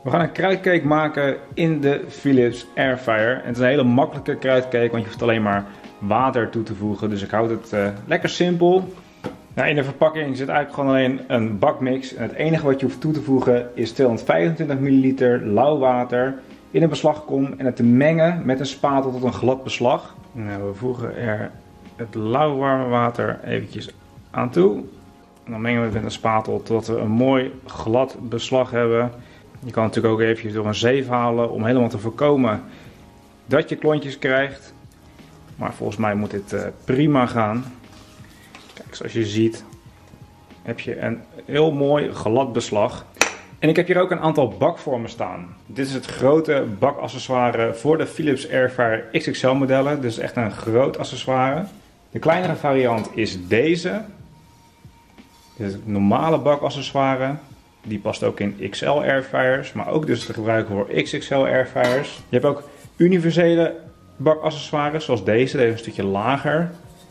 We gaan een kruidcake maken in de Philips Airfryer. En het is een hele makkelijke kruidcake, want je hoeft alleen maar water toe te voegen. Dus ik houd het lekker simpel. Nou, in de verpakking zit eigenlijk gewoon alleen een bakmix. En het enige wat je hoeft toe te voegen is 225 ml lauw water in een beslagkom en het te mengen met een spatel tot een glad beslag. Nou, we voegen er het lauw warme water eventjes aan toe. En dan mengen we het met een spatel totdat we een mooi glad beslag hebben. Je kan natuurlijk ook eventjes door een zeef halen om helemaal te voorkomen dat je klontjes krijgt. Maar volgens mij moet dit prima gaan. Kijk, zoals je ziet heb je een heel mooi glad beslag. En ik heb hier ook een aantal bakvormen staan. Dit is het grote bakaccessoire voor de Philips Airfryer XXL modellen. Dus echt een groot accessoire. De kleinere variant is deze. Dit is het normale bakaccessoire. Die past ook in XL airfryers, maar ook dus te gebruiken voor XXL airfryers. Je hebt ook universele bakaccessoires zoals deze. Deze is een stukje lager.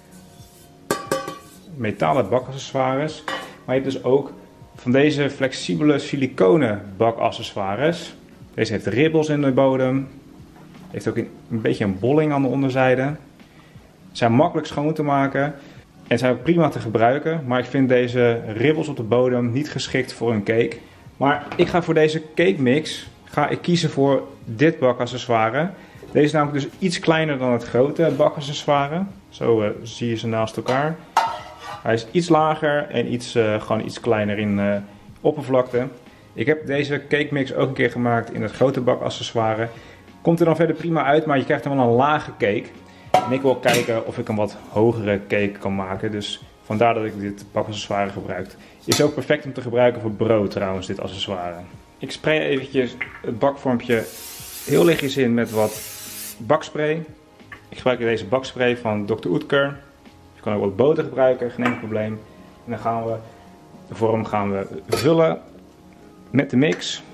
Metalen bakaccessoires. Maar je hebt dus ook van deze flexibele siliconen bakaccessoires. Deze heeft ribbels in de bodem. Heeft ook een beetje een bolling aan de onderzijde. Ze zijn makkelijk schoon te maken. En zijn ook prima te gebruiken. Maar ik vind deze ribbels op de bodem niet geschikt voor een cake. Maar ik ga voor deze cake mix kiezen voor dit bakaccessoire. Deze is namelijk dus iets kleiner dan het grote bakaccessoire. Zo zie je ze naast elkaar. Hij is iets lager en gewoon iets kleiner in oppervlakte. Ik heb deze cake mix ook een keer gemaakt in het grote bakaccessoire. Komt er dan verder prima uit, maar je krijgt dan wel een lage cake. En ik wil kijken of ik een wat hogere cake kan maken. Dus vandaar dat ik dit bakaccessoire gebruik. Is ook perfect om te gebruiken voor brood trouwens, dit accessoire. Ik spray eventjes het bakvormpje heel lichtjes in met wat bakspray. Ik gebruik deze bakspray van Dr. Oetker. Je kan ook wat boter gebruiken, geen enkel probleem. En dan gaan we de vorm vullen met de mix.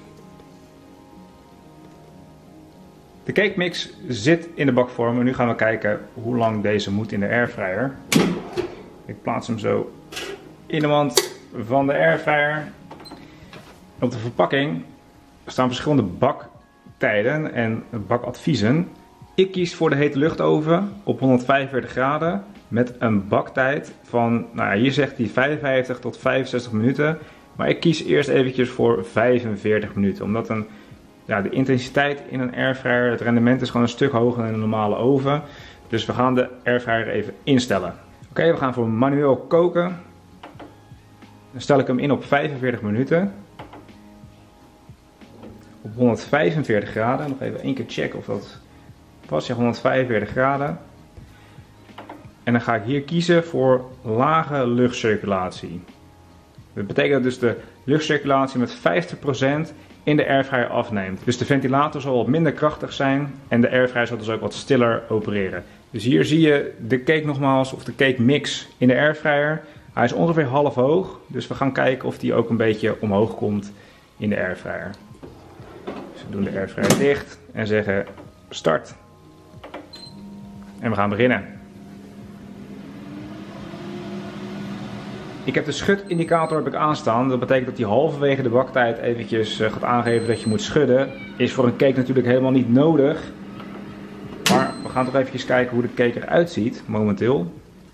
De cake mix zit in de bakvorm en nu gaan we kijken hoe lang deze moet in de airfryer. Ik plaats hem zo in de mand van de airfryer. Op de verpakking staan verschillende baktijden en bakadviezen. Ik kies voor de hete luchtoven op 145 graden met een baktijd van, nou ja, hier zegt hij 55 tot 65 minuten. Maar ik kies eerst eventjes voor 45 minuten, omdat de intensiteit in een airfryer, het rendement is gewoon een stuk hoger dan in een normale oven. Dus we gaan de airfryer even instellen. Oké, we gaan voor manueel koken. Dan stel ik hem in op 45 minuten. Op 145 graden. Nog even één keer checken of dat past. Ja, 145 graden. En dan ga ik hier kiezen voor lage luchtcirculatie. Dat betekent dus de luchtcirculatie met 50% in de airfryer afneemt. Dus de ventilator zal wat minder krachtig zijn en de airfryer zal dus ook wat stiller opereren. Dus hier zie je de cake nogmaals, of de cake mix in de airfryer. Hij is ongeveer half hoog, dus we gaan kijken of die ook een beetje omhoog komt in de airfryer. Dus we doen de airfryer dicht en zeggen start. En we gaan beginnen. Ik heb de schudindicator aanstaan. Dat betekent dat hij halverwege de baktijd eventjes gaat aangeven dat je moet schudden. Is voor een cake natuurlijk helemaal niet nodig. Maar we gaan toch eventjes kijken hoe de cake eruit ziet momenteel.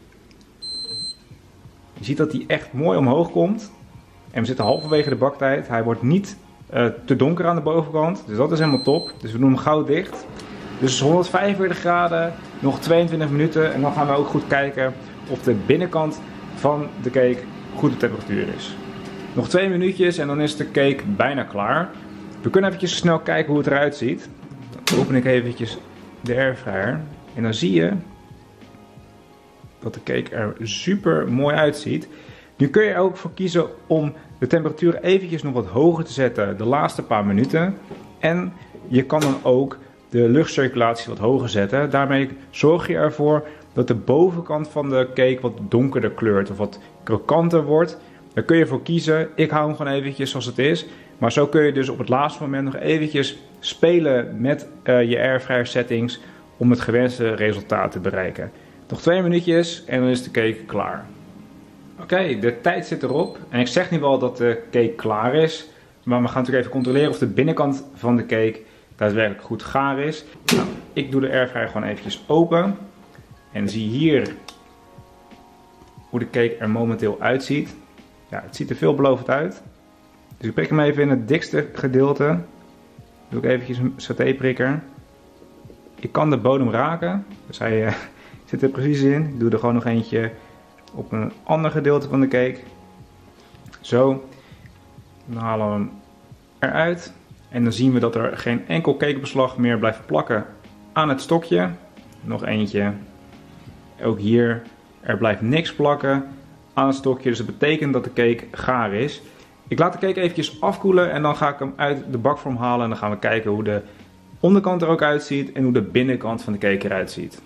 Je ziet dat hij echt mooi omhoog komt. En we zitten halverwege de baktijd. Hij wordt niet te donker aan de bovenkant. Dus dat is helemaal top. Dus we doen hem gauw dicht. Dus 145 graden, nog 22 minuten. En dan gaan we ook goed kijken of de binnenkant van de cake goed op temperatuur is. Nog 2 minuutjes en dan is de cake bijna klaar. We kunnen eventjes snel kijken hoe het eruit ziet. Dan open ik eventjes de airfryer en dan zie je dat de cake er super mooi uitziet. Nu kun je er ook voor kiezen om de temperatuur eventjes nog wat hoger te zetten de laatste paar minuten. En je kan dan ook de luchtcirculatie wat hoger zetten. Daarmee zorg je ervoor dat de bovenkant van de cake wat donkerder kleurt of wat krokanter wordt. Daar kun je voor kiezen. Ik hou hem gewoon eventjes zoals het is. Maar zo kun je dus op het laatste moment nog eventjes spelen met je airfryer settings om het gewenste resultaat te bereiken. Nog 2 minuutjes en dan is de cake klaar. Oké, de tijd zit erop. En ik zeg nu wel dat de cake klaar is. Maar we gaan natuurlijk even controleren of de binnenkant van de cake daadwerkelijk goed gaar is. Nou, ik doe de airfryer gewoon eventjes open. En zie hier hoe de cake er momenteel uitziet. Ja, het ziet er veelbelovend uit. Dus ik prik hem even in het dikste gedeelte. Doe ik eventjes een satéprikker. Ik kan de bodem raken. Dus hij zit er precies in. Ik doe er gewoon nog eentje op een ander gedeelte van de cake. Zo. Dan halen we hem eruit. En dan zien we dat er geen enkel cakebeslag meer blijft plakken aan het stokje. Nog eentje. Ook hier. Er blijft niks plakken aan het stokje. Dus dat betekent dat de cake gaar is. Ik laat de cake eventjes afkoelen en dan ga ik hem uit de bakvorm halen. En dan gaan we kijken hoe de onderkant er ook uitziet en hoe de binnenkant van de cake eruit ziet.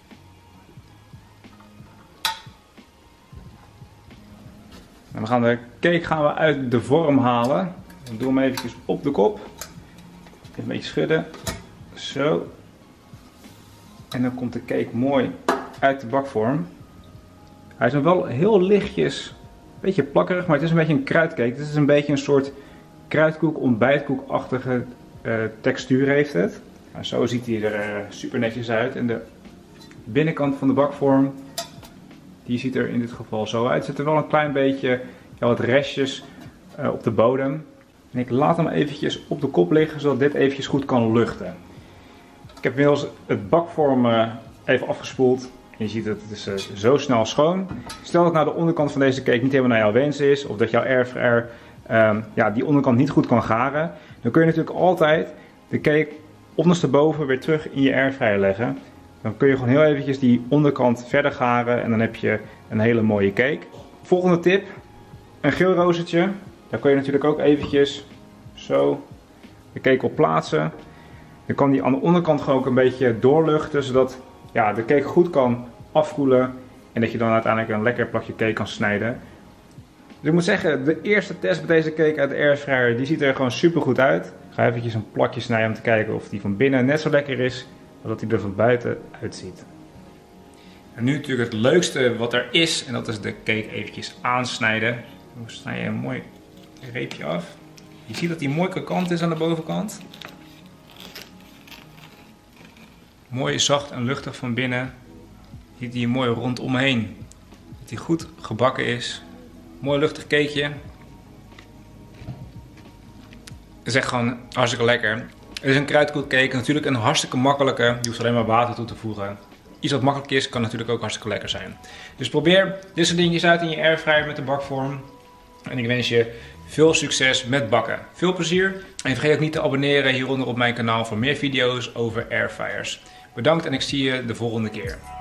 En we gaan de cake uit de vorm halen. Dan doen we hem eventjes op de kop. Even een beetje schudden. Zo. En dan komt de cake mooi uit de bakvorm. Hij is nog wel heel lichtjes, een beetje plakkerig, maar het is een beetje een kruidcake. Het is een beetje een soort kruidkoek, ontbijtkoekachtige textuur heeft het. Nou, zo ziet hij er super netjes uit. En de binnenkant van de bakvorm, die ziet er in dit geval zo uit. Er zitten wel een klein beetje wat restjes op de bodem. En ik laat hem eventjes op de kop liggen, zodat dit eventjes goed kan luchten. Ik heb inmiddels het bakvorm even afgespoeld. En je ziet dat het is zo snel schoon. Stel dat nou de onderkant van deze cake niet helemaal naar jouw wens is. Of dat jouw airfryer die onderkant niet goed kan garen. Dan kun je natuurlijk altijd de cake ondersteboven weer terug in je airfryer leggen. Dan kun je gewoon heel eventjes die onderkant verder garen. En dan heb je een hele mooie cake. Volgende tip. Een geelroostertje. Daar kun je natuurlijk ook eventjes zo de cake op plaatsen. Dan kan die aan de onderkant gewoon ook een beetje doorluchten. Zodat de cake goed kan afkoelen en dat je dan uiteindelijk een lekker plakje cake kan snijden. Dus ik moet zeggen, de eerste test met deze cake uit de airfryer, die ziet er gewoon super goed uit. Ik ga eventjes een plakje snijden om te kijken of die van binnen net zo lekker is als dat die er van buiten uitziet. En nu natuurlijk het leukste wat er is, en dat is de cake eventjes aansnijden. Dan snij je een mooi reepje af. Je ziet dat die mooi krokant is aan de bovenkant. Mooi zacht en luchtig van binnen. Je ziet hier mooi rondomheen. Dat hij goed gebakken is. Mooi luchtig cakeje. Het is echt gewoon hartstikke lekker. Het is een kruidkoekcake. Natuurlijk een hartstikke makkelijke. Je hoeft alleen maar water toe te voegen. Iets wat makkelijk is, kan natuurlijk ook hartstikke lekker zijn. Dus probeer dit soort dingetjes uit in je airfryer met de bakvorm. En ik wens je veel succes met bakken. Veel plezier. En vergeet ook niet te abonneren hieronder op mijn kanaal voor meer video's over airfryers. Bedankt en ik zie je de volgende keer.